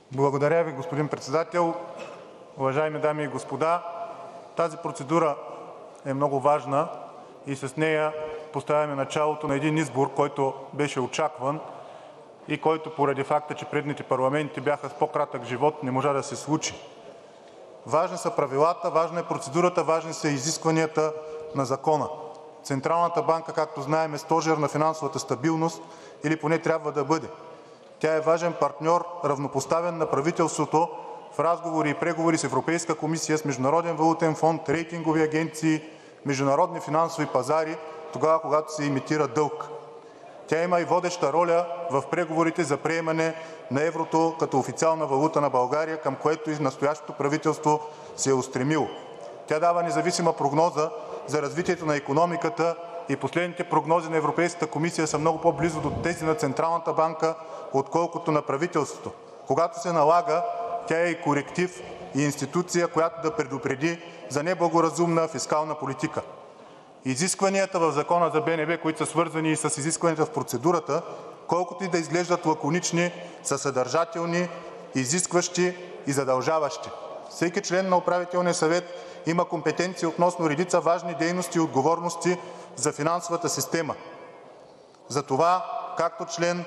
Благодаря Ви, господин Председател. Уважаеми дами и господа, тази процедура е много важна и с нея поставяме началото на един избор, който беше очакван и който поради факта, че предните парламенти бяха с по-кратък живот, не можа да се случи. Важни са правилата, важна е процедурата, важни са изискванията на закона. Централната банка, както знаем, е стожер на финансовата стабилност или поне трябва да бъде. Тя е важен партньор, равнопоставен на правителството в разговори и преговори с Европейска комисия, с Международен валутен фонд, рейтингови агенции, международни финансови пазари, тогава, когато се емитира дълг. Тя има и водеща роля в преговорите за приемане на еврото като официална валута на България, към което и настоящото правителство се е устремило. Тя дава независима прогноза за развитието на икономиката и последните прогнози на Европейската комисия са много по-близо до тези на Централната банка, отколкото на правителството. Когато се налага, тя е и коректив, и институция, която да предупреди за неблагоразумна фискална политика. Изискванията в Закона за БНБ, които са свързани и с изискванията в процедурата, колкото и да изглеждат лаконични, са съдържателни, изискващи и задължаващи. Всеки член на управителния съвет има компетенции относно редица важни дейности и отговорности за финансовата система. Затова, както член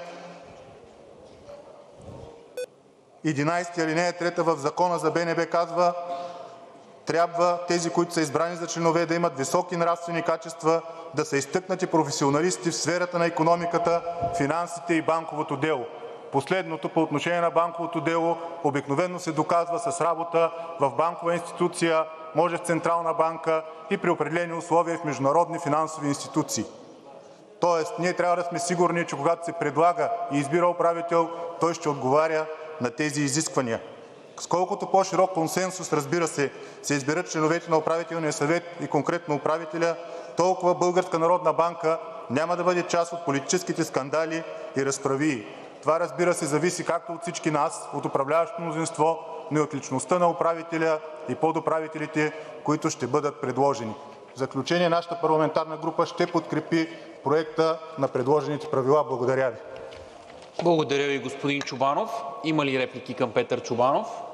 11, алинея 3 в Закона за БНБ казва, трябва тези, които са избрани за членове, да имат високи нравствени качества, да са изтъкнати професионалисти в сферата на икономиката, финансите и банковото дело. Последното по отношение на банковото дело обикновено се доказва с работа в банкова институция, може в Централна банка и при определени условия в международни финансови институции. Тоест, ние трябва да сме сигурни, че когато се предлага и избира управител, той ще отговаря на тези изисквания. С колкото по-широк консенсус, разбира се, се изберат членовете на управителния съвет и конкретно управителя, толкова Българска народна банка няма да бъде част от политическите скандали и разправии. Това, разбира се, зависи както от всички нас, от управляващото мнозинство, но и от личността на управителя и подуправителите, които ще бъдат предложени. В заключение, нашата парламентарна група ще подкрепи проекта на предложените правила. Благодаря Ви. Благодаря Ви, господин Чобанов. Има ли реплики към Петър Чобанов?